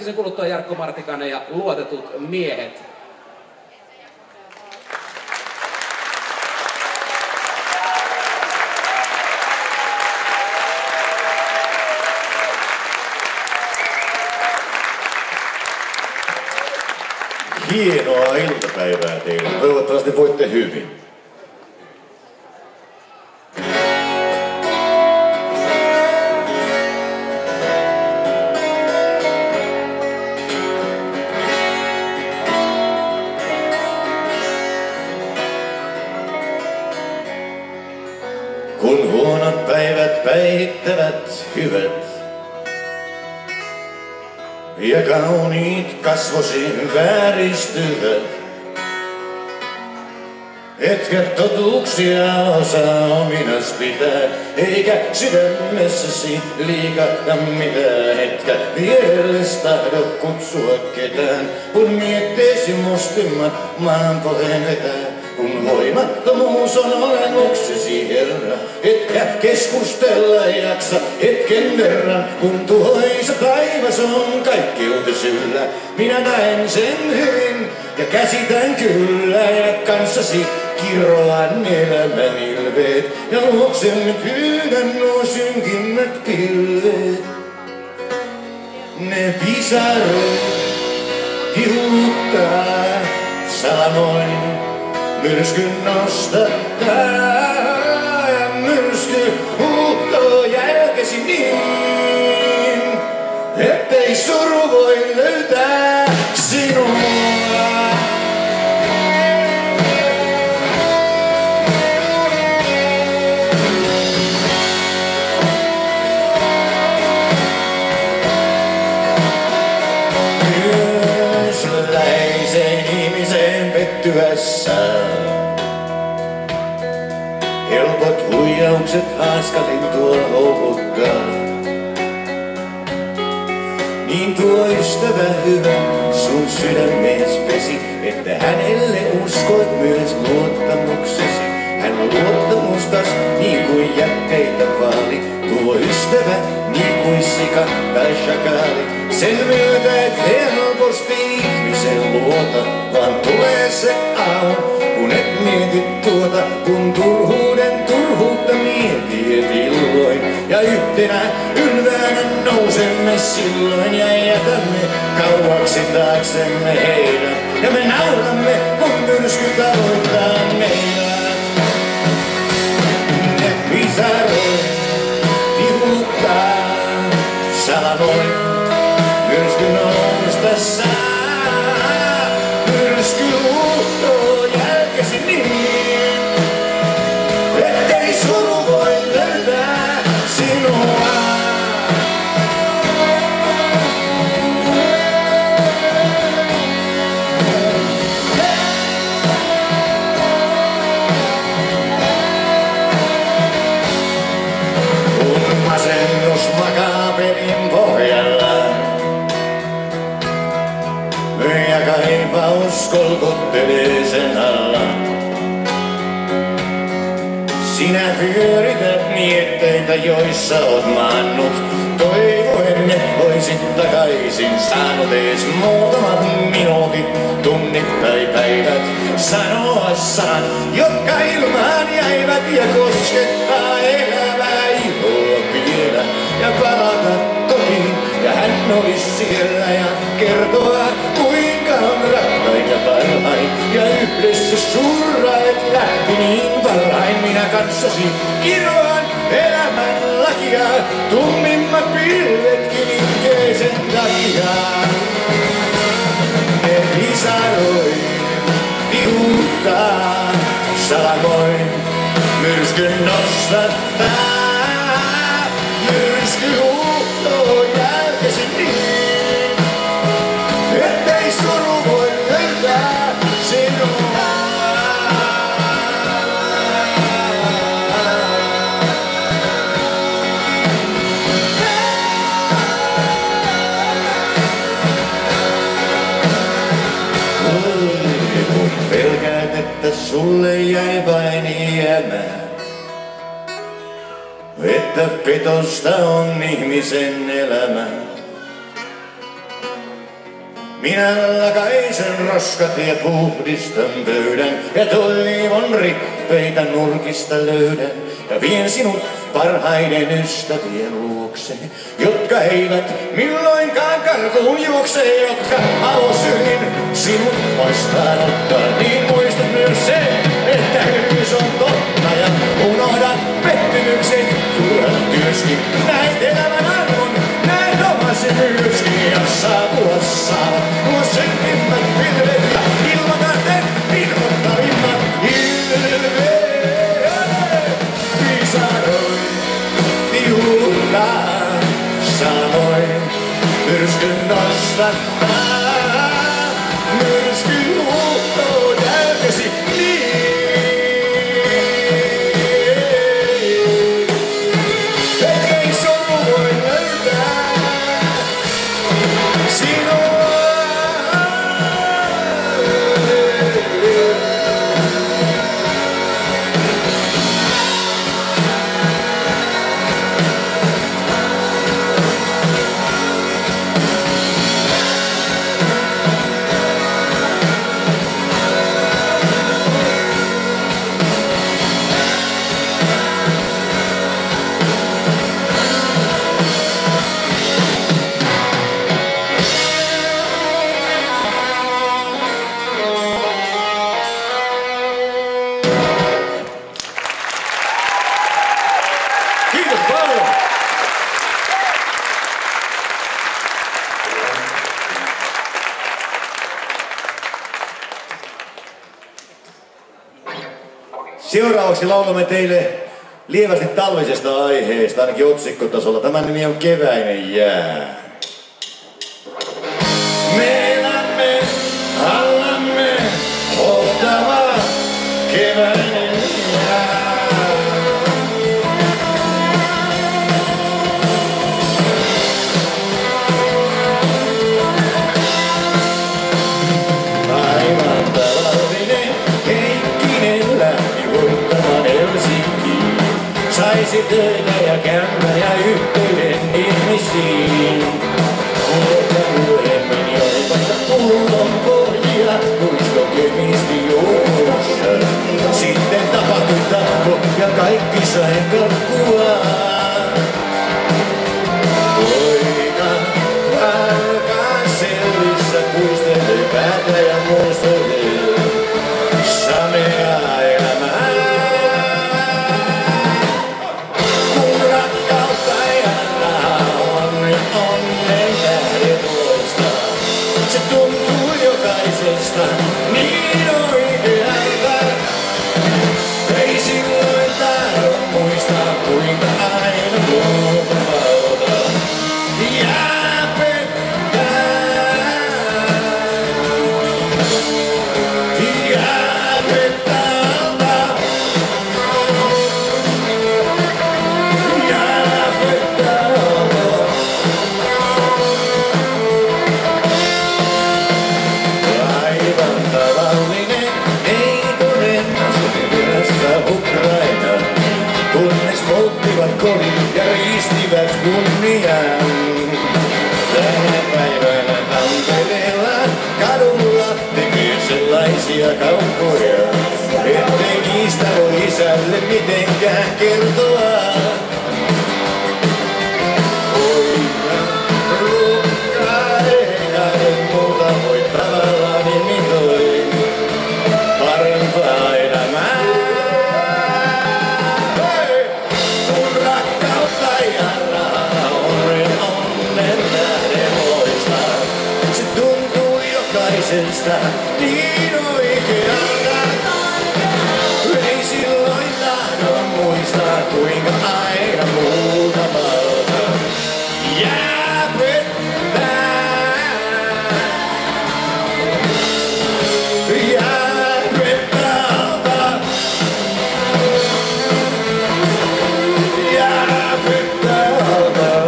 Sen kuluttua Jarkko Martikainen ja Luotetut miehet. Hienoa iltapäivää teille. Toivottavasti voitte hyvin. Kun huonot päivät päihittävät hyvät ja kauniit kasvosi vääristyvät, etkä totuuksia osaa ominas pitää, eikä sydämessäsi liikahda mitään, etkä vieressä tahdo kutsua ketään, kun mietteesi mustimmat maan pohjaan vetää. Kun voimattomuus on olemuksesi, Herra, etkä keskustella jaksa hetken verran, kun tuhoisa taivas on kaikkeutesi yllä. Minä näen sen hyvin ja käsitän kyllä, ja kanssasi kiroan elämän ilveet, ja luoksemme pyydän nuo synkimmät pilveet. Ne pisaroit kihuttaa salamoin. Myrskyn nostattaa ja myrsky huuhtoo jälkesi niin, ettei suru voi löytää sinua. Myös läheisen ihmisen pettyessä helpot huijaukset haaskalintua houkuttaa. Niin tuo ystävä hyvä sun sydämees pesi, että hänelle uskoit myös luottamuksesi. Hän on luottamustas niin kuin jätteitä vaali. Tuo ystävä niin kuin sika tai shakaali. Sen myötä et helposti ihmisen luota, vaan tulee se aamu, kun et mieti tuota, kun turhuutta mieti et illoin. Ja yhtenä ylväänä nousemme silloin ja jätämme kauaksi taaksemme heidät. Ja me nauramme, kun myrsky tavoittaa meidät. Ne pisaroit vivuttaa salamoin myrsky noustessa. Myrsky huuhtoo jälkesi niin, ettei suru voi löytää sinua. Kun masennus makaa pelin pohjalla ja kaipaus kolkuttelee sen alla, sinä pyörität mietteitä, joissa oot maannut. Toivoen ne oisit takaisin saanut ees muutamat minuutit, tunnit tai päivät. Sanoa sanat, jotka ilmaan jäivät, ja koskettaa elävää ihoa vielä. Ja palata kotiin, ja hän olis siellä, ja kertoa kuinka on rakkain ja parhain. Ja yhdessä surraet lähti niin parhain. Minä kanssasi kiroan elämän lakia, tummimmat pilvetkin itkee sen takia. Ne pisaroin vivuttaa salamoin, myrskyn nostattaa. Myrsky huuhtoo jälkesi niin, ettei suru voi löytää sinua. Kun pelkäät, että sulle jäi vain jäämään, että petosta on ihmisen elämä. Minä lakaisen roskatiet puhdistan pöydän ja toivon rippeitä nurkista löydän. Ja vien sinut parhaiden ystävien luokse, jotka eivät milloinkaan karkuun juokse, jotka avosylin sinut vastaanottaa. Niin muista myös se, että hyvyys on totta ja unohda pettymykset, turhat työskin. Näet elämän arvon, näet omasi myöskin ja saapua saavat nuo synkimmät pilvet ja ilmakaarten inhottavimmat ilmeet. Pisaroin, viulullaan, samoin myrskyn nostattaa, myrskyn huuhtoo jälkesi niin. Ei sopu voi löytää sinua. Kiitos paljon! Seuraavaksi laulamme teille lievästi talvisesta aiheesta, ainakin otsikkotasolla. Tämän nimi on Keväinen jää. Me elämme allamme ohtava keväinen jää. Saisi töitä ja kämmä ja yhteyden ihmisiin. Mutta myöhemmin joi vasta pullon pohjia, muistokemisti joukossa. Sitten tapahtui tappo ja kaikki sai kakkua. Poika alkaa selvissä puistelee päätä ja muistelee samea elämää. Se tuntuu jokaisesta niin oikealta. Ei silloin tahdo muistaa kuinka aina muutamalta jää pettää. Jää pettältä. Jää pettältä. Tavallinen, ei todennäs perässä Ukraina, kunnes polttivat kodin ja riistivät kunniaan. Tänä päivänä Tampereella kadulla tekee sellaisia kauppoja, ettei niistä voi isälle mitenkään kertoa. Poika rukkaa eikä muuta voi tavallaan imitoin parempaa elämää. Hei! Kun rakkautta ja rahaa onnen tähden loistaa, se tuntuu jokaisesta niin oikealta. Ei silloin tahdo muistaa kuinka aina muutamalta jää pettää. Jää pettältä. Jää pettältä.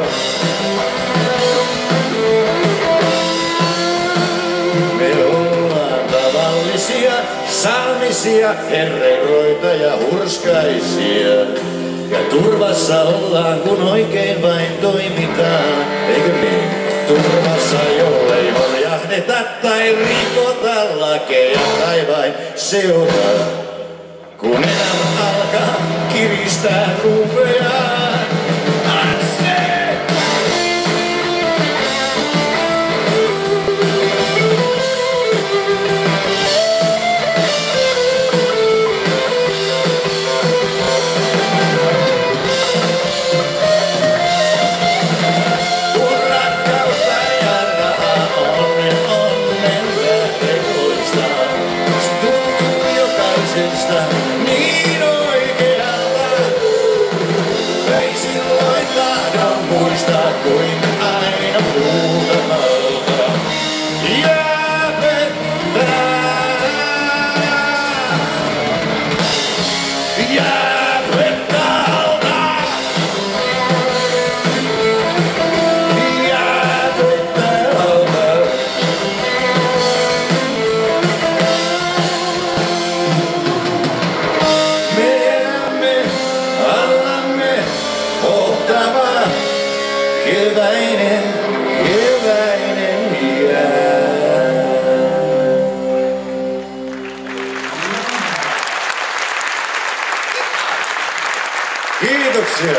Me ollaan tavallisia, saamisia, herreroita ja hurskaisia. Ja turvassa ollaan kun oikein vain toimitaan, eikö niin? Turvassa jollei horjahdeta tai rikota lakeja tai vain seuraa, kun elämä alkaa kiristää rupejaan. Niin oikealta, ei silloin tahdo muistaa kuin aina muutamalta jää vettä. Jää vettä alta. Jää vettä alta. Keväinen, keväinen jää. Kiitoksia.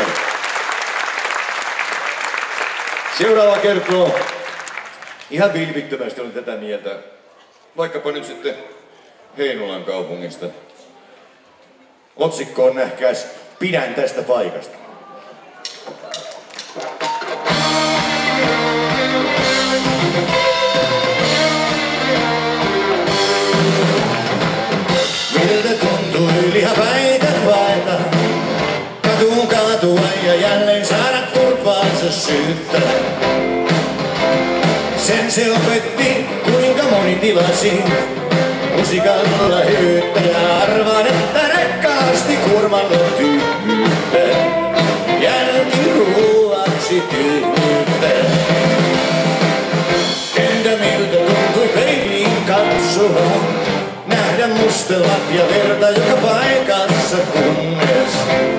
Seuraava kertoo. Ihan vilpittömästi olen tätä mieltä. Vaikkapa nyt sitten Heinolan kaupungista. Otsikkoon nähkääs, pidän tästä paikasta. Miltä tuntui lihapäitä vaita, katuun kaatua ja jälleen saada turpaansa syyttää. Sen se opetti, kuinka moni tilasi musikalla hyyttä ja arvaan, että rakkaasti kurmalla tyhmyyttä. Jälki ruuaksi tyhmyyttä. Entä miltä tuntui peiliin katsoa, nähdä mustelat ja verta joka paikassa kunnes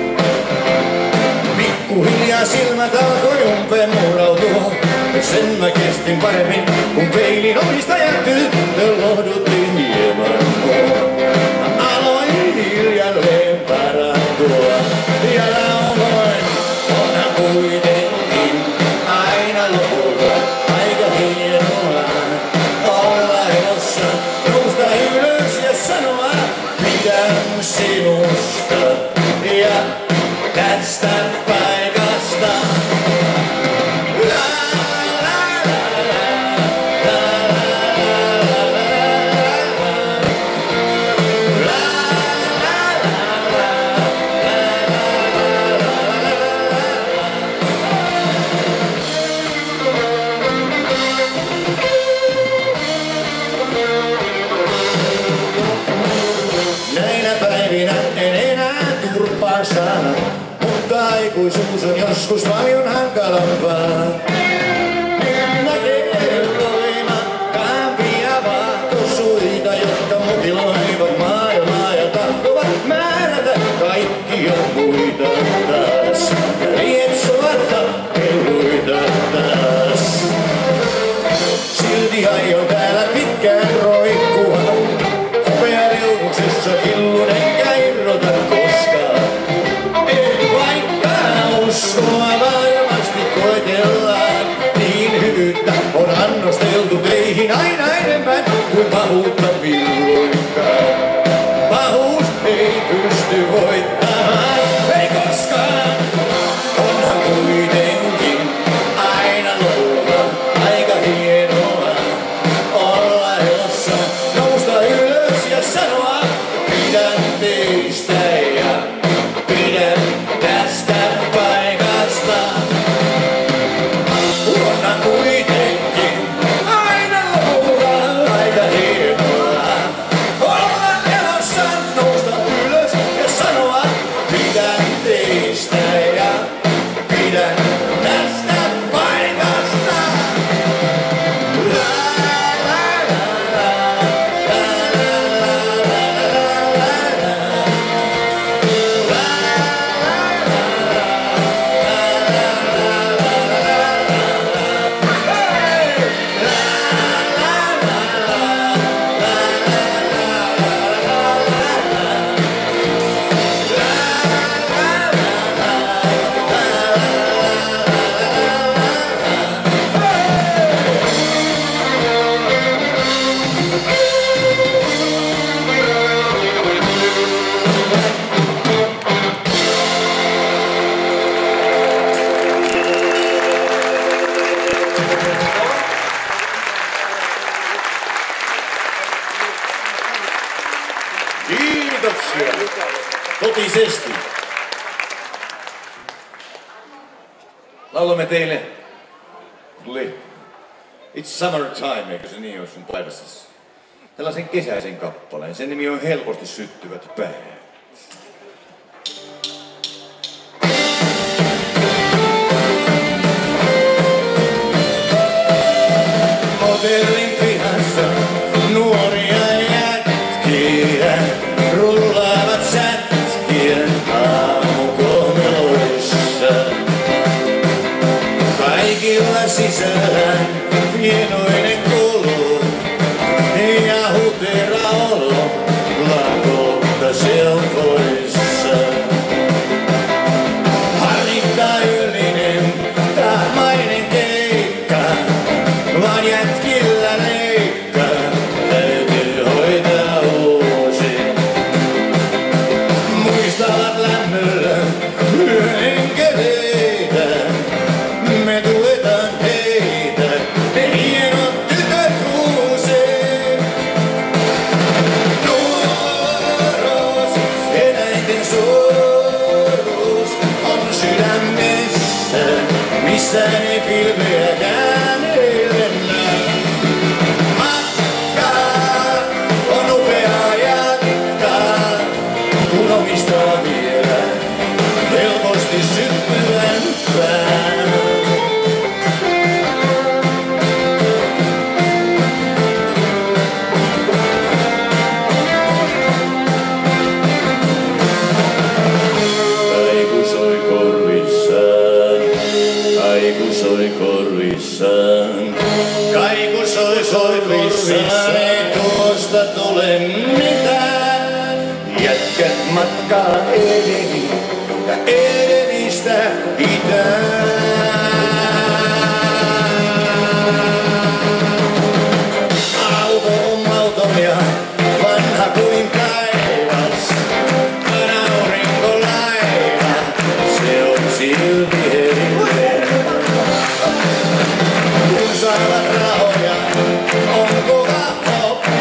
pikkuhiljaa silmät alkoi umpeen murautua. Sen mä kestin paremmin, kun peilin omistaja tyttö lohdutti hieman mua. Aloin hiljalleen parantua ja lauloin, onhan kuitenkin aina lopulta aika hienoa olla elossa, nousta ylös ja sanoa, pidän sinusta ja tästä paikasta. Näinä päivinä en enää turpaa saada, mutta aikuisuus on joskus paljon hankalampaa. Näkee voimakkaampia vaahtosuita, jotka mutiloivat maailmaa ja tahtovat määrätä kaikkia muita taas. Ja lietsoa tappeluita taas. Silti aion täällä pitkään roikkua. Hopeareunuksessa killun enkä irrota koskaan. En vaikka uskoa varmasti koetellaan. Niin hyvyyttä on annosteltu teihin aina enemmän kuin pahuutta milloinkaan. Pahuus ei pysty voittamaan, ei koskaan. Onhan kuitenkin aina lopulta aika hienoa olla elossa, nousta ylös ja sanoa, pidän teistä ja pidän tästä paikasta. Onhan kuitenkin aina lopulta aika hienoa olla Kiitoksia. Totisesti. Laulamme teille. It's Summertime, eikö se niin ole sun päivässäsi? Tällaisen kesäisen kappaleen. Sen nimi on Helposti syttyvät päät. Hotellin pihassa nuoria jätkiä rullaavat sätkien aamukomeloissa. Kaikilla sisällään hienoinen kolo ja hutera olo lakotta selkoissa. Harikkaillinen tahmainen keikka, vaan jätkillä leikka täytyy hoitaa uusi. Muistavat lämmöllä yön enkeleitä, me tuetaan heitä, ne hienot tytöt huusee. Nuoruus, eläinten suuruus on sydämessä, missä ei pilveäkään elennä. Matkaa on upeaa jatkaa, kun omistaa vielä helposti syttyvän pään. Kaiku soi korvissaan, kaiku soi korvissaan. Kaiku soi korvissaan, ei tuosta tule mitään. Jätkät matkaa edeni ja edenistä itään. Auto on mauton ja vanha kuin taivas. Aurinkolaina, se on silti herinen. Kun saavat rahoja, on kova hoppu.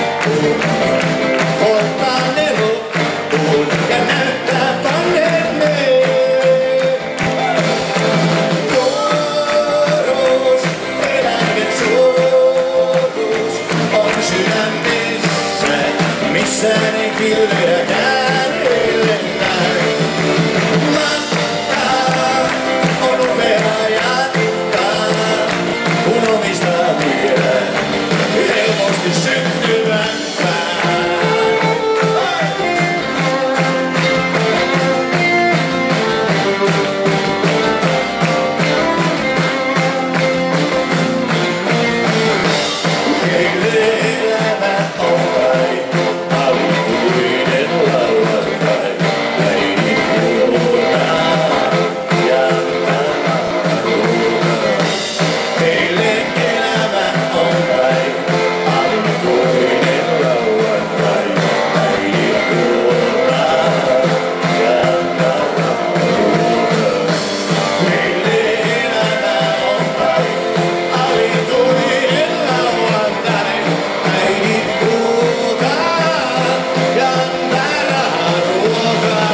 Ottaa ne loppuun ja näyttää panneenneen. Nuoruus, eläimen suuruus on sydämessä, missään ei pilveäkään elennä. Matkaa on upeaa jatkaa, kun omistaa vielä helposti syttyvän pään. Heille elämä on kai alikuinen lauantai. Äidin puoltaa ja naruutaa. Heille elämä on kai alikuinen lauantai. Äidin puoltaa ja naruutaa. Heille elämä on kai alikuinen lauantai. Äidin puoltaa ja naruutaa.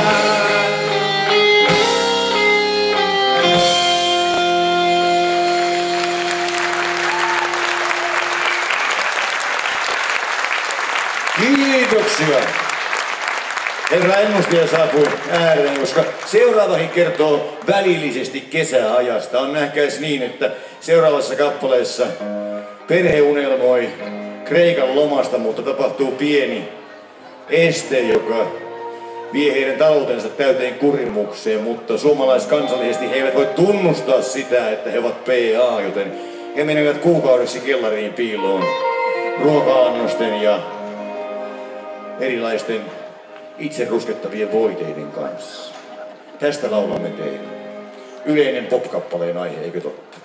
Kiitoksia. Herra ennustaja saapui ääreen, koska seuraavakin kertoo välillisesti kesäajasta. On nähkäis niin, että seuraavassa kappaleessa perhe unelmoi Kreikan lomasta, mutta tapahtuu pieni este, joka vie heidän taloutensa täyteen kurimukseen, mutta suomalaiskansallisesti he eivät voi tunnustaa sitä, että he ovat PA, joten he menevät kuukaudeksi kellariin piiloon ruoka-annosten ja erilaisten itse ruskettavien voiteiden kanssa. Tästä laulamme teille. Yleinen pop-kappaleen aihe, eikö totta?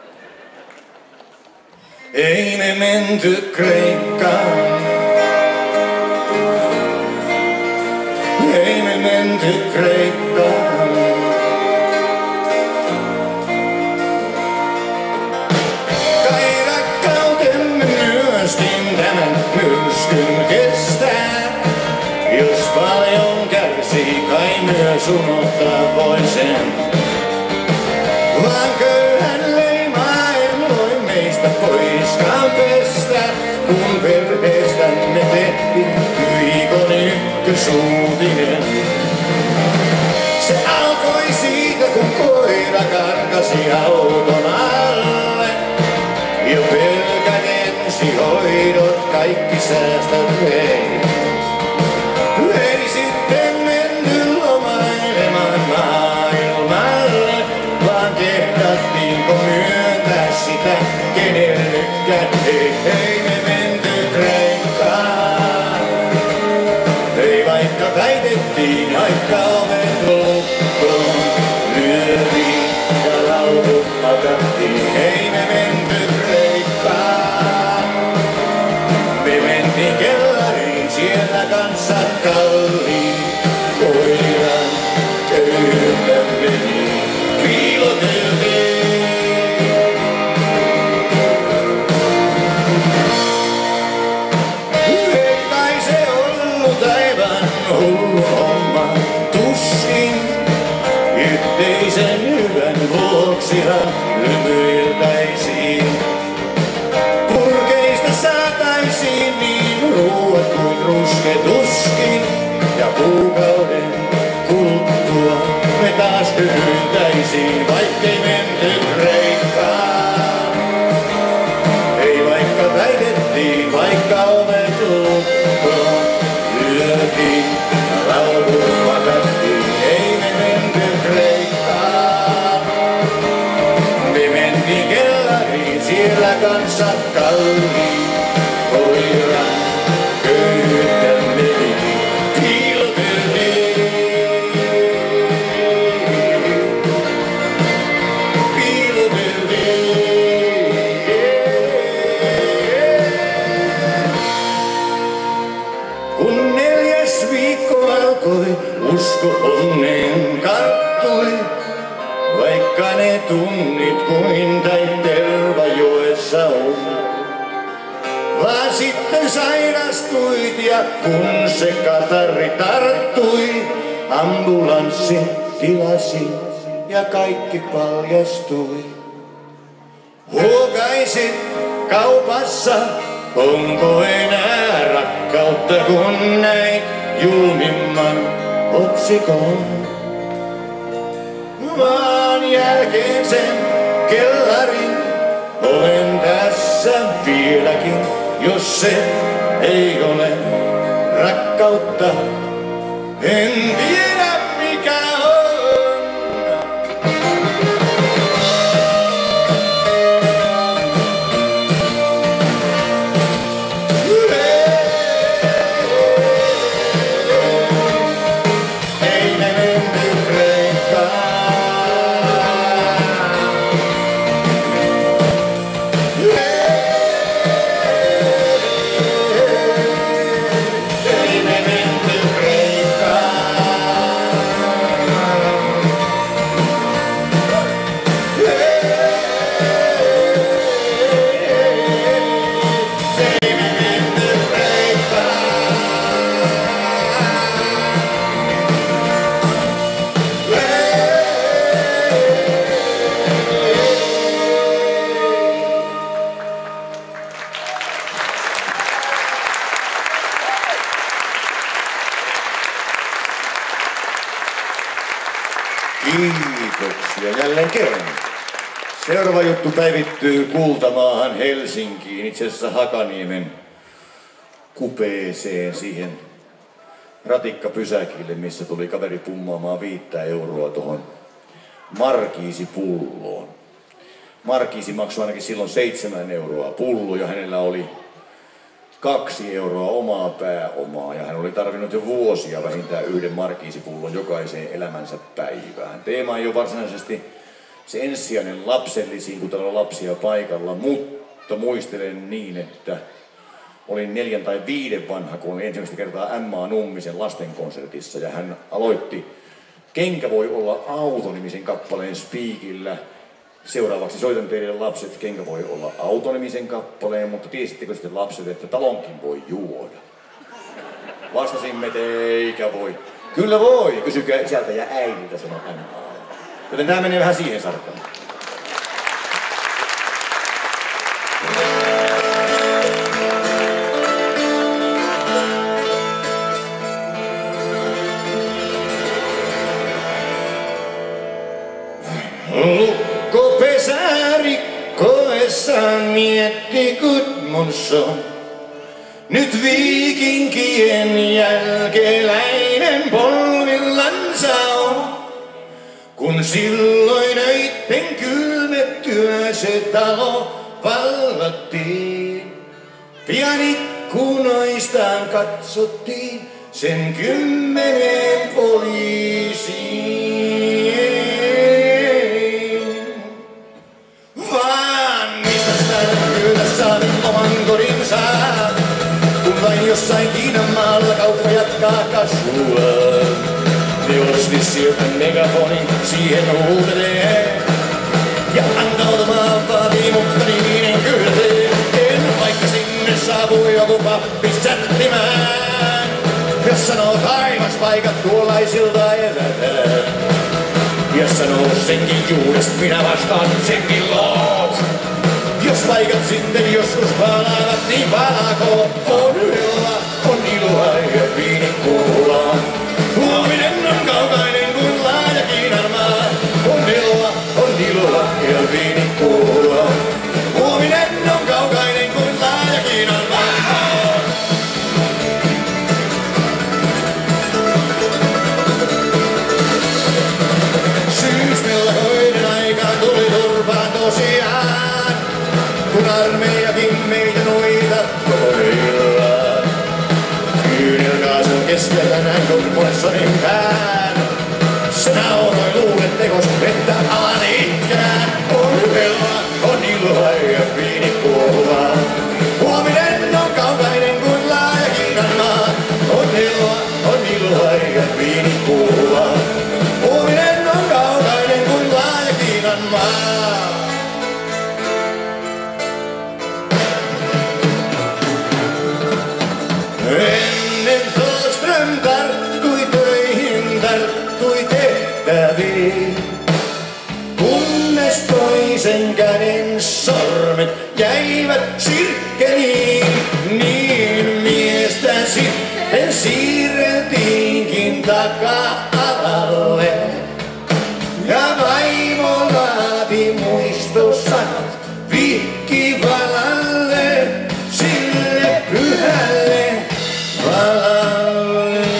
Ei me menty Kreikkaan. Ei me menty Kreikkaan. Kai rakkautemme myöskin tämän myrskyn kestää, jos paljon unohtaa voi sen. Vaan köyhän leimaa en voi meistä poiskaan pestä, kun perheestämme tehtiin viikon ykkösuutinen. Se alkoi siitä, kun koira karkasi auton alle. Jo pelkät ensihoidot kaikki säästöt vei. Ei sitten menty lomailemaan maailmalle, vaan kehdattiinko myöntää sitä kenellekään. Ei me menty Kreikkaan. Ei vaikka väitettiin, vaikka ovet lukkoon lyötiin ja laulu hakattiin. Ei me menty Kreikkaan. Me mentiin kellariin, siellä kanssat kalliin. Koiran köyhyyttä meni, piiloteltiin. Ei kai se ollut aivan hullu homma, tuskin. Yhteisen hyvän vuoksihan lymyiltäisiin. Purkeista saataisiin niin ruuat kuin rusketuskin. Ja kuukauden kuluttua me taas hyhyntäisiin, vaikkei menty Kreikkaan. Ei vaikka väitettiin, vaikka ovet lukkoon lyötiin ja laulu hakattiin. Ei me menty Kreikkaan. Me mentiin kellariin, siellä kansat kalliin. Koiran köyhyyttä meni, piiloteltiin. Kun 4. viikko alkoi, usko onneen karttui. Vaikka ne tunnit kuin Tervajoessa on. Vaan sitten sairastuit ja kun se katari tarttui, ambulanssi tilasi ja kaikki paljastui. Huokaisit kaupassa, onko enää rakkautta kun näit julmimman otsikon. Maan jälkeen sen kellarin olen tässä vieläkin, jos se ei ole rakkautta. En tiedä mikä on. Ei me menty Kreikkaan. Ei me menty Kreikkaan. Ei me menty Kreikkaan. Kiitoksia jälleen kerran. Seuraava juttu päivittyy Kultamaahan Helsinkiin, itse asiassa Hakaniemen kupeeseen siihen ratikkapysäkille, missä tuli kaveri pummaamaan 5 euroa tuohon markiisipulloon. Markiisi maksoi ainakin silloin 7 euroa pullo ja hänellä oli 2 euroa omaa pääomaa ja hän oli tarvinnut jo vuosia vähintään 1 markiisipullon jokaiseen elämänsä päivään. Teema ei ole varsinaisesti se ensisijainen lapsellisiin, kun täällä on lapsia paikalla, mutta muistelen niin, että olin 4 tai 5 vanha, kun olin ensimmäistä kertaa M.A. Nummisen lastenkonsertissa ja hän aloitti Kenkä voi olla auto-nimisen kappaleen spiikillä. Seuraavaksi soitan teille lapset, kenkä voi olla autonimisen kappaleen, mutta tiesittekö sitten lapset, että talonkin voi juoda? Vastasimme, että eikä voi. Kyllä voi, kysykää isältä ja äidiltä, sanoo hän. Joten tää menee vähän siihen sarkaan. Lukkopesä rikkoessaan mietti Gudmundsson. Nyt viikinkien jälkeläinen polvillansa on, kun silloin öitten kylmettyä se talo vallattiin. Pian ikkunoistaan katsottiin sen 10 poliisiin. Vaan mistä kyllä saanut oman kodinsa, kun vain jossain Kiinan maalla kauppa jatkaa kasvua. Ne osti sieltä megafonin, siihen huutelee. Ja antautumaan vaatii, mutta niin en kyllä tee. En vaikka sinne saapui joku pappi sättimään. Jos sanoo taivaspaikat tuollaisilta evätään. Ja sanoo senkin juurest, minä vastaan senkin loot. Jos paikat sitten joskus palaavat, niin palaakoon. On iloa ja viinikkuulaa. Huominen on kaukainen kuin laaja Kiinan maa. On iloa ja viinikkuulaa. Huominen on kaukainen kuin laaja Kiinan maa. Syysmellakoiden aikaan tuli turpaan tosiaan, kun armeijakin meitä noita koillaan. Kyynelkaasun keskellä näin Gudmundssonin pään. Se nauroi luulet tekos, että alan itkemään. On iloa ja viinikkuulaa. Huominen on kaukainen kuin laaja Kiinan maa. On iloa ja viinikkuulaa. Huominen on kaukainen kuin laaja Kiinan maa. Ennen Tåström tarttui töihin, tarttui tehtäviin. Kunnes toisen käden sormet jäivät sirkkeliin, niin miestä sitten siirreltiinkin taka-alalle. Ja vaimo laati muistosanat vihkivalalle, sille pyhälle valalle.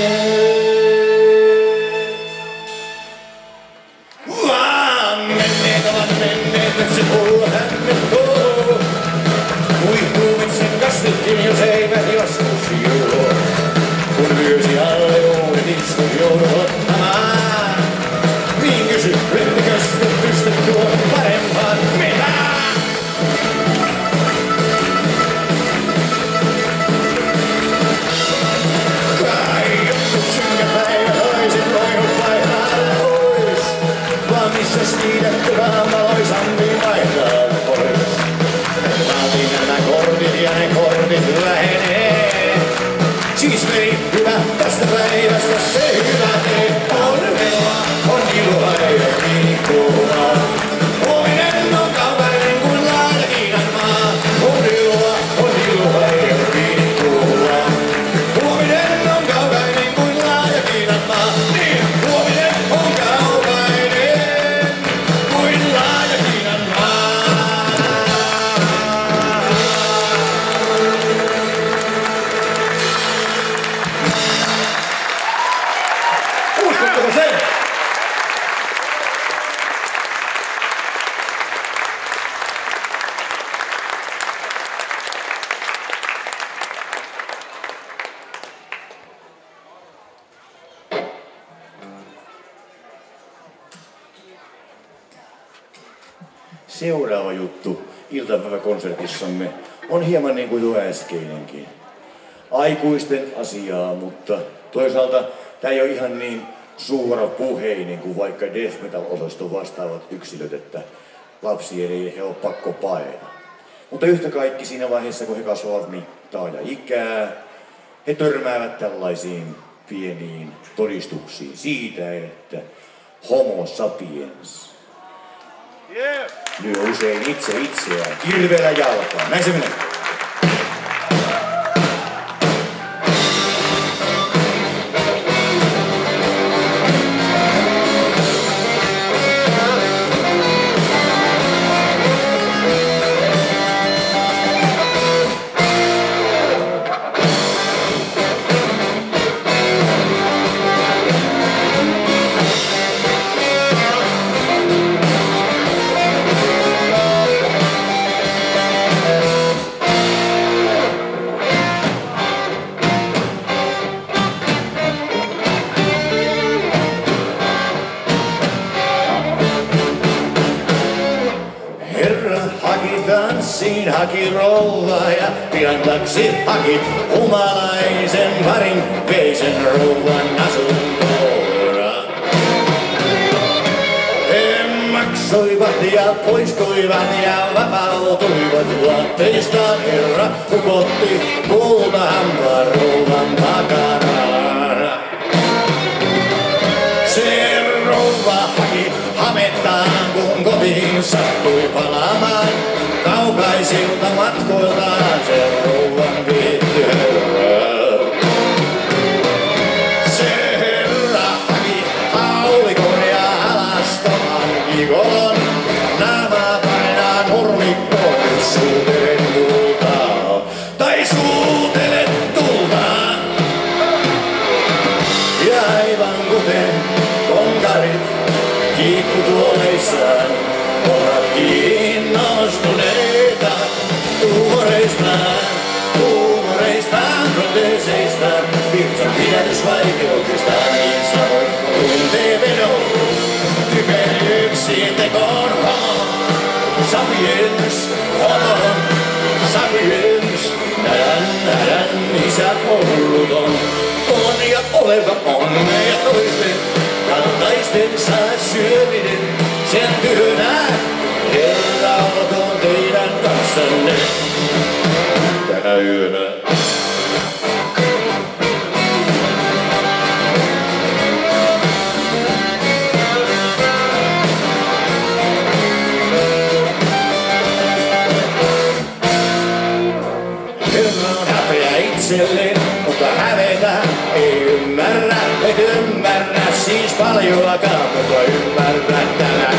Vaan menneet ovat menneet, nyt se pulla hämmentoo. Kuihtuumet sen kastetkin, jos eivät joskus juo. Kun vyösi alle uudet istut joudut ottamaan. Niin kysy, ettekö sitten pysty tuo parempaan mitään? Kai jotkut synkäpäivät oisit voinut vaihtaa pois. Vaan missäs kiitetty raamaloisammin vaihtaa pois. Saatiin nämä kortit ja ne kortit lähenee. Siis veri hyvä, tästä päivästä se hyvä tee. On iloa ja viinikkuulaa. Huominen on kaukainen kuin laaja Kiinan maa. On iloa ja viinikkuulaa. Huominen on kaukainen kuin laaja Kiinan maa. Niin, huominen on kaukainen kuin laaja Kiinan maa. Uskotteko sen? Seuraava juttu iltapäiväkonsertissamme on hieman niin kuin jo äskeinenkin. Aikuisten asiaa, mutta toisaalta tämä ei ole ihan niin suorapuheinen kuin vaikka death metal-osaston vastaavat yksilöt, että lapsien ei ehkä ole pakko paeta. Mutta yhtä kaikki siinä vaiheessa, kun he kasvavat mittaa ja ikää, he törmäävät tällaisiin pieniin todistuksiin siitä, että homo sapiens lyö usein itse itseään kirveellä jalkaan. Näin se menee. Tanssiin haki rouvaa ja pian taksi haki humalaisen parin, vei sen rouvan asuntoon. He maksoivat ja poistuivat ja vapautuivat vaatteista. Herra hukotti kultahampaan rouvan takana. Se rouva haki hamettaan, kun kotiin sattui palaamaan. Kaukaisilta matkoiltaan se rouvan viitti herra. Se herra haki haulikon ja alastoman kikolon. Naama painaa nurmikkoon, nyt suutelet tultaa. Tai suutelet tultaa. Ja aivan kuten konkarit kiikkutuoleissaan ovat kiinnostuneita huumoreistaan, proteeseistaan, virtsan pidätysvaikeuksistaan, niin samoin tuntee vedon typeryyksiin tekoon homo. Sapiens, homo, sapiens, nälän isä polluton, on ja oleva on ja toisten kaltaistensa syöminen sen työnä. Herra olkoon teidän kanssanne tänä yönä. Herra on häpeä itselleen, mutta hävetä ei ymmärrä. Et ymmärrä siis paljoakaan, mutta ymmärrä tänään.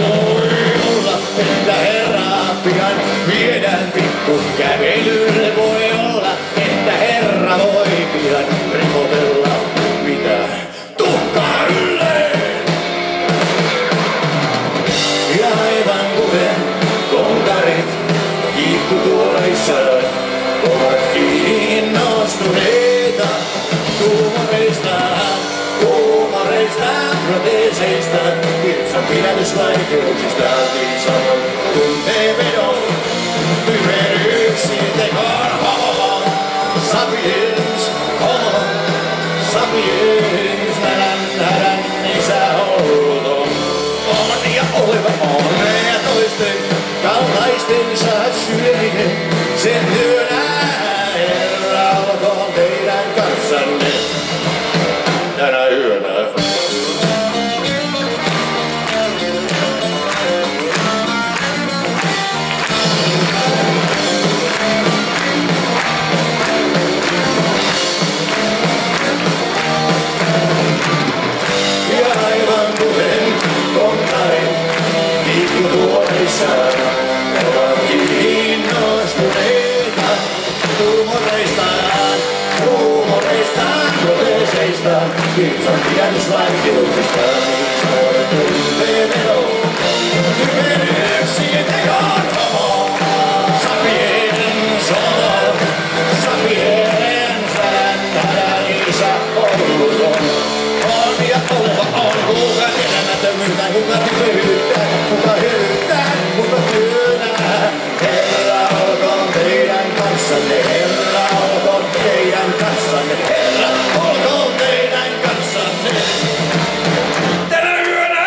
Että herraa pian viedään pikku kävelylle. Voi olla, että herra voi pian ripotella mitä tuhkaa ylleen. Ja aivan kuten konkarit kiikkutuoleissaan ovat kiinnostuneita huumoreistaan, proteeseistaan, virtsan pidätysvaikeuksistaan, niin sanon tuntee vedon typeryyksiin tekoon homo. Sapiens, homo, sapiens, nälän isä olluton. On ja oleva on ja toisten kaltaistensa syöminen sen työnä. Herra olkoon teidän kanssanne tänä yönä. Ja aivan kuten konkarit kiikkutuoleissaan ovat kiinnostuneita huumoreistaan, proteeseistaan, virtsan pidätysvaikeuksistaan, niin samoin tuntee vedon typeryyksiin tekoon homo. Sapiens, nälän isä olluton. On ja oleva on, kuka elämättömyyttä, kuka typeryyttä, kuka hyryttää, kuka työnää. Herra olkoon teidän kanssanne, herra olkoon teidän kanssanne, herra olkoon teidän kanssanne. Tänä yönä!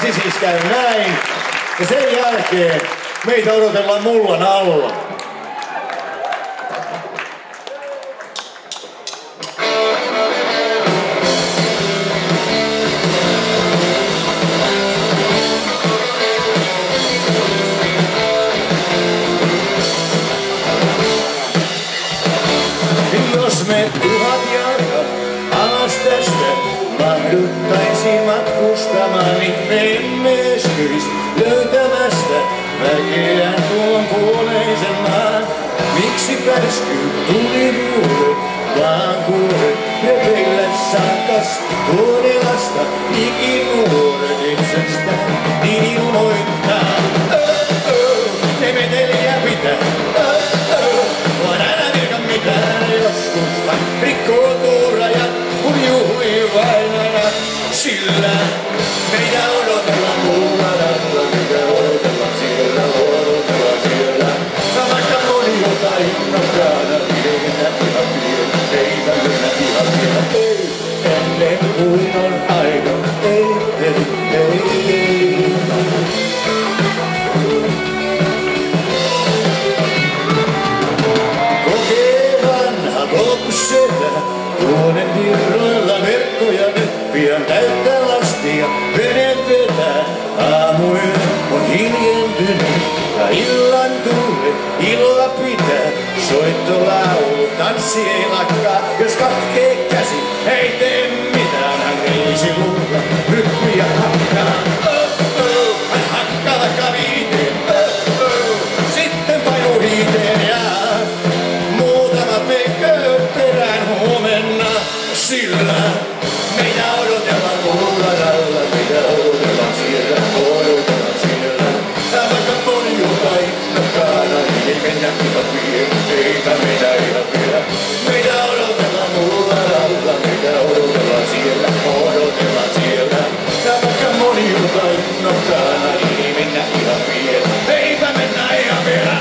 Ensin siis käy näin, ja sen jälkeen meitä odotellaan mullan alla. Jos me 1000 jalkaa alas tästä mahduttaisi matkustamaan, niin me emme eskyis löytämästä väkeä tuon puoleisen maan. Miksi pärskyy tulivuoret, vaan kuoret repeillä saakas tuonelasta ikinuoret itsestään, niin ilmoittaa. Ne meteliä pitää, vaan älä virka mitään joskus vain rikkoutuu rajat, kun juhlii vainaja. Sillä meitä odotellaan muualla, meitä odotellaan siellä, odotellaan siellä. Vaikka moni jotain innokkaana, ei mennä ihan vielä, ei mennä ihan vielä, ei. Ennen kuin on aika, ei. Tuonen virroilla verkkoja nyt pian täyttä lastia. Vene vetää, aamuin on hiljentynyt ja illan tulle iloa pitää. Soittolaulu, tanssi ei lakkaa, jos katkee käsi, ei tee mitään. Hän reisi luulla, rytmiä hakkaa. Hän hakkaa vaikka viiteen, sitten painuu hiiteen ja muutamat meikö perään huomenna. Sillä meitä odotellaan muualla, meitä odotellaan siellä, odotellaan siellä. Vaikka moni jotain innokkaana, niin ei mennä ihan vielä, eipä mennä ihan vielä. Meitä odotellaan muualla, meitä odotellaan siellä, odotellaan siellä. Vaikka moni jotain innokkaana, niin ei mennä ihan vielä, eipä mennä ihan vielä.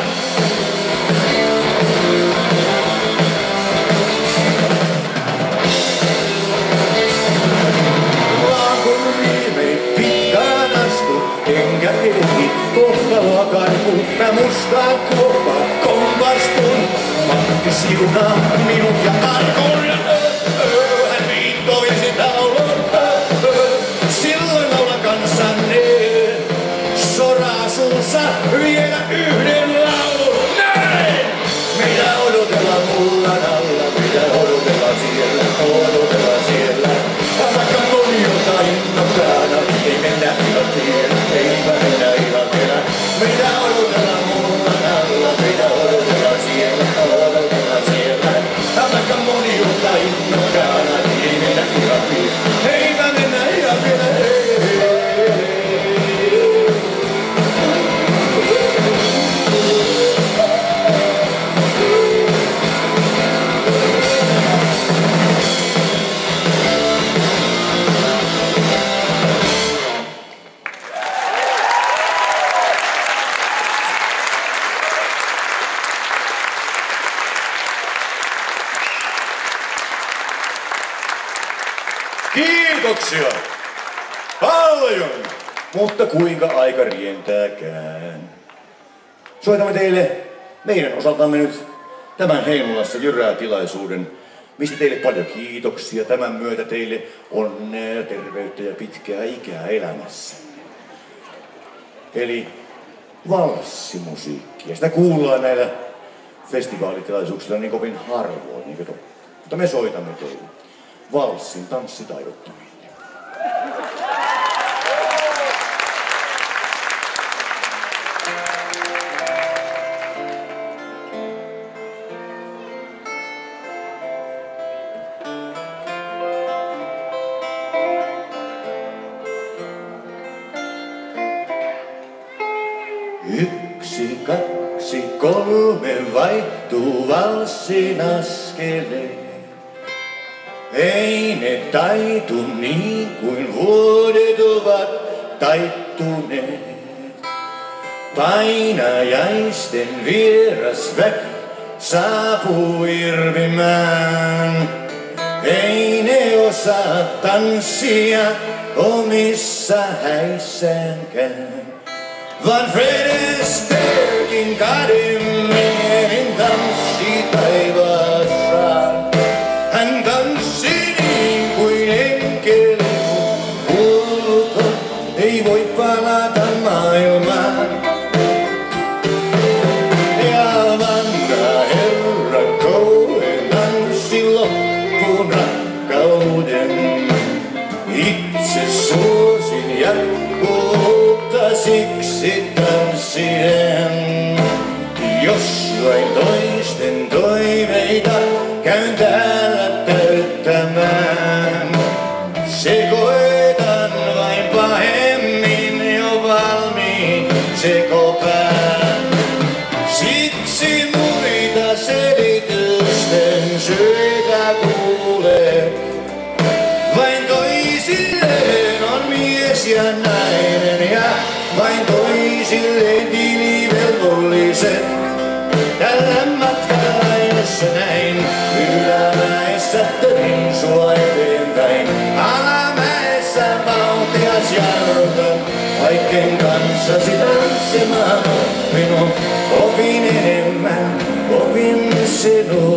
Enkä ehdi kohtaloa karkuun, mä mustaan kuoppaan kompastun. Matti siunaa minut ja arkun. Hän viittoo ja sitä laulun. Silloin laulan kanssanne. Soraa suussa vielä yhden laulun. Näin! Meitä odotellaan mullan alla, meitä odotellaan siellä, odotellaan siellä. Vaikka moni jotain innokkaana, ei mennä ihan vielä, eipä mennä ihan vielä. Meitä odotellaan mullan alla, meitä odotellaan siellä, odotellaan siellä. Vaikka moni jotain innokkaana, ei mennä ihan vielä, eipä mennä ihan vielä. Kiitoksia! Paljon! Mutta kuinka aika rientääkään. Soitamme teille meidän osaltamme nyt tämän Heinolassa jyrää tilaisuuden, mistä teille paljon kiitoksia. Tämän myötä teille onnea, terveyttä ja pitkää ikää elämässä. Eli valssimusiikkia. Sitä kuullaan näillä festivaalitilaisuuksilla niin kovin harvoin, niin kuin mutta me soitamme teille valssin tanssitaidottomille. Yksi, kaksi, kolme vaihtuu valssin askeleen. Ei ne taitu niin kuin vuodet ovat taittuneet. Painajaisten vieras väki saapuu irvimään. Ei ne osaa tanssia omissa häissäänkään. Vaan Fred Astairein kademiehin tanssi taivaassa. Hän tanssi niin kuin enkeli, kuuluton ei voi palata maailmaan. Ja vanha herra Cohen tanssi loppuun rakkauden. Itse suosin jakkuutta, siksi tanssien. Jos vain toisten toiveita käyn täällä täyttämään, sekoitan vain pahemmin jo valmiin sekopään. Siksi muita selitysten syitä kuulee. Vain toisilleen on mies ja nainen ja vain toisilleen tilivelvolliset. Tällä matkalla jossa näin ylämäessä töin sua eteenpäin. Alamäessä valtias jarrutan, kaiken kanssasi tanssimaan. Minun opin enemmän, opin sinut.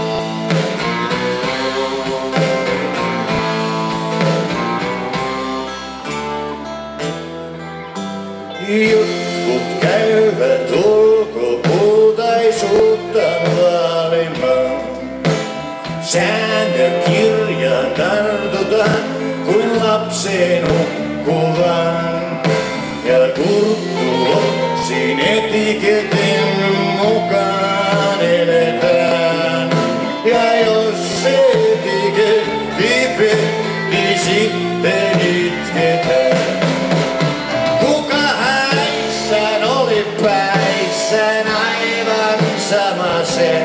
Jotkut käyvät ulkopuutaisuutta vaalimaan. Säännökirjaan tartutaan kuin lapseen hukkuvaan. Ja kulttuursin etiketin mukaan eletään. Ja jos etiketti petti, sitten itketään. Päissään aivan sama se,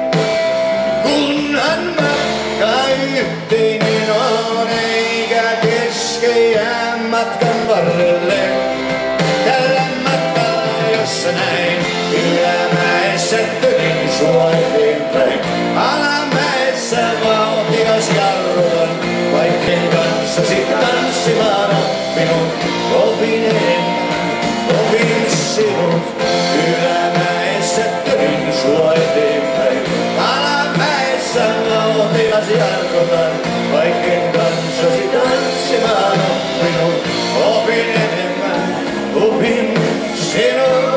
kunhan matka yhteinen on, eikä kesken jää matkan varrelle. Tällä matkalla, jossa näin ylämäessä töin sua eteenpäin. Alamäessä valtias jarrutan, vaikken kanssasi tanssimaan minun opin enemmän. Opin sinut ylämäessä töin sua eteenpäin. Alamäessä valtias jarrutan, vaikken kanssasi tanssimaan minut. Opin enemmän, opin sinut.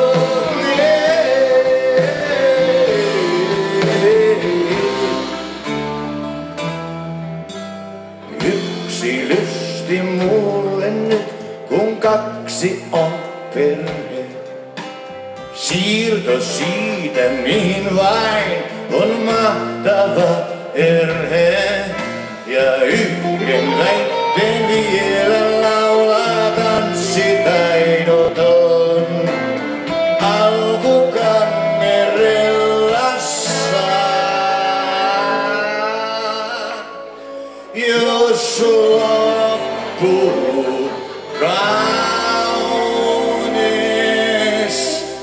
Yksi lysti mulle nyt, kun kaksi on perhe. Siirto siitä, mihin vain on mahtava erhe. Ja yhden väitteen vielä laulaa tanssitaidoton alkukangerellassa. Jos loppuu kaunis.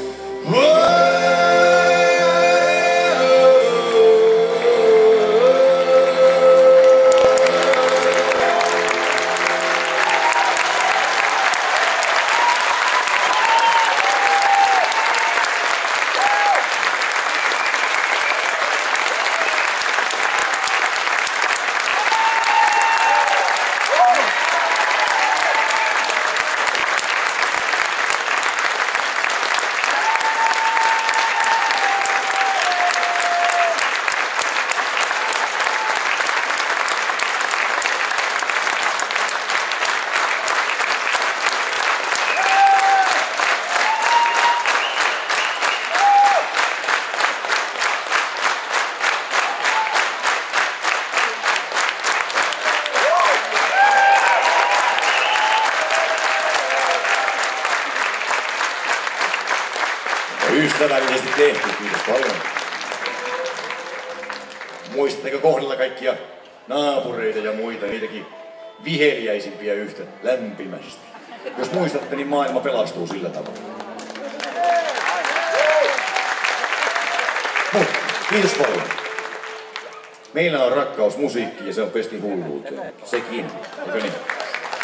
Ystävällisesti tehty, kiitos paljon. Muistatteko kohdella kaikkia naapureita ja muita, niitäkin viheliäisimpiä yhtä lämpimästi? Jos muistatte, niin maailma pelastuu sillä tavalla. Kiitos paljon. Meillä on rakkaus musiikkiin ja se on pesti hulluuteen. Sekin, eikö niin?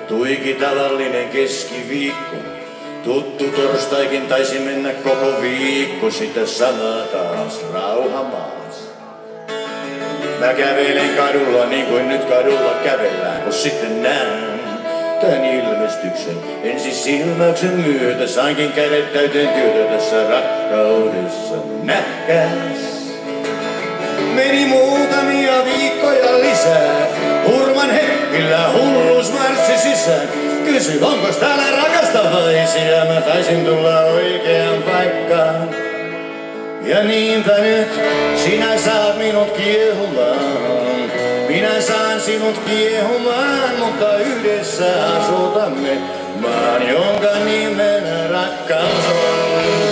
tuiki tavallinen keskiviikko. Tuttu torstaikin taisi mennä koko viikko, sitä samaa taas rauha maas. Mä kävelen kadulla niin kuin nyt kadulla kävellään, kun sitten näen tän ilmestyksen. Ensi silmäyksen myötä sainkin kädet täyteen työtä tässä rakkaudessa. Nähkäs! Meni muutamia viikkoja lisää, Hurman hekkillä hullus marssi sisään. Kysy, onkos täällä rakastavaisia, mä taisin tulla oikeaan paikkaan. Ja niinpä nyt sinä saat minut kiehumaan. Minä saan sinut kiehumaan, mutta yhdessä asutamme maan, jonka nimen rakkaus on.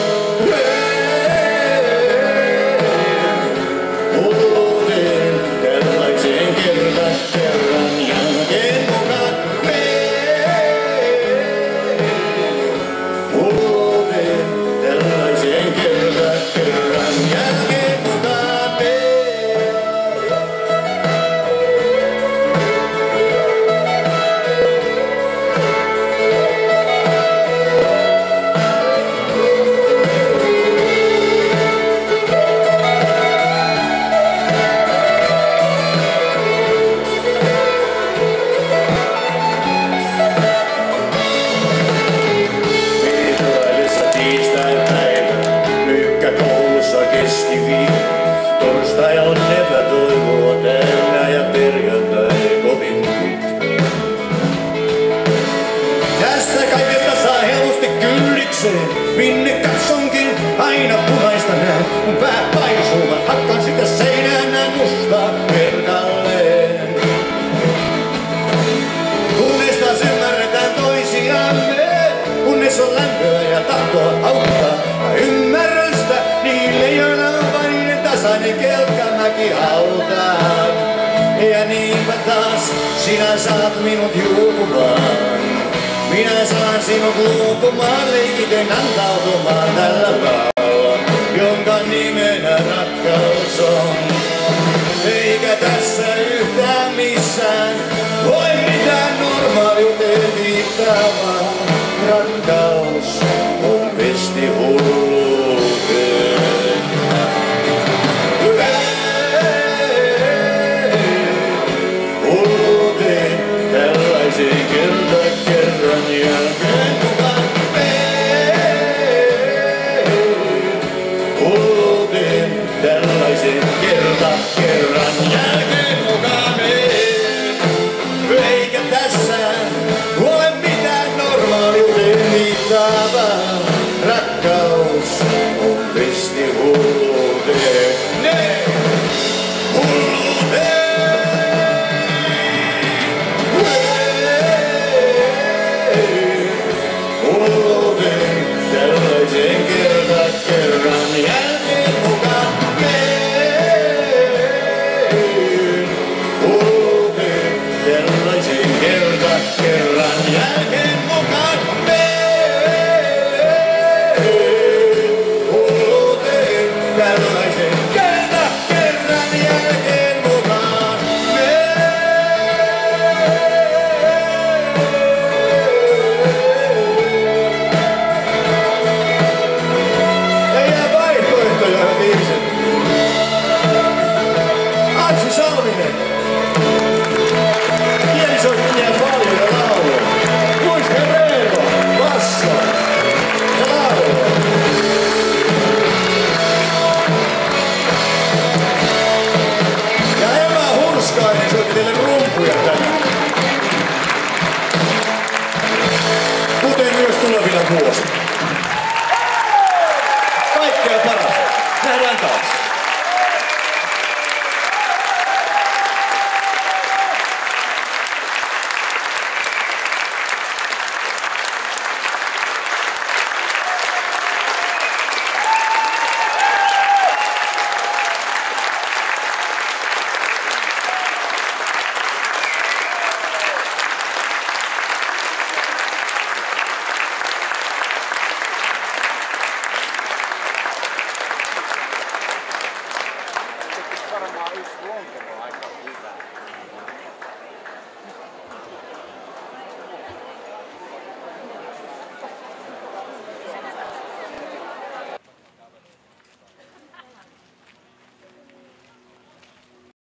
Hulluuteen tällaiseen kerran jälkeen mukaan hulluuteen tällaiseen kerran jälkeen mukaan torstai on epätoivoa täynnä ja perjantai kovin pitkä. Tästä kaikesta saa helposti kyllikseen, minne katsonkin aina punaista näen. Mun pää paisuu, mä hakkaan sitä seinään, näen mustaa kertalleen. Kunnes taas ymmärretään toisiamme, kunnes on lämpöä ja tahtoa auttaa. Mä ymmärrän sitä niille, joilla on vain tasainen kelkkamäki hautaan. Ja niinpä taas sinä saat minut juopumaan. Minä saan sinut luopumaan, leikiten antautumaan tällä maalla, jonka nimenä rakkaus on. Eikä tässä yhtään missään voi mitään normaaliuteen viittaamaan. Rakkaus on pesti hulluuteen. Hulluuteen tällaiseen kerran jälkeen mukaan hulluuteen tällaiseen kerran jälkeen mukaan eikä tässä ole mitään normaaliuteen viittaavaa. Rakkaus on pesti hulluuteen. Hulluuteen tällaisen kerran jälkeen mukaan hulluuteen tällaisen kerran jälkeen mukaan hulluuteen tällaisen kerran jälkeen mukaan ei jää vaihtoehtoja, hyvät ihmiset. Anssi Salminen. Kielisoittimia paljon ja laulua. Luis Herrero, basso ja laulua. Ja Emma Hurskainen soitti teille rumpuja tänään. Kuten myös tulevina vuosina.